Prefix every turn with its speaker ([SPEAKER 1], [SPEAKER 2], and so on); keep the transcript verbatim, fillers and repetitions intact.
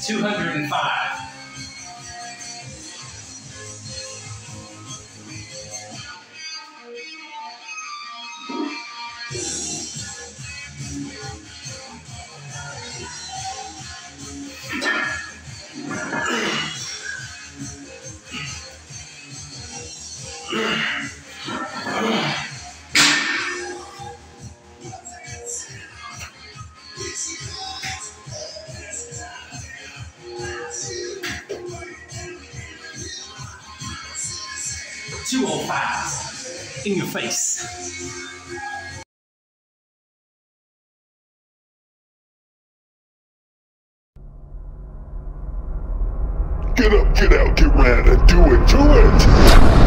[SPEAKER 1] two hundred five. two oh five. In your face.
[SPEAKER 2] Get up, get out, get round, and do it, do it!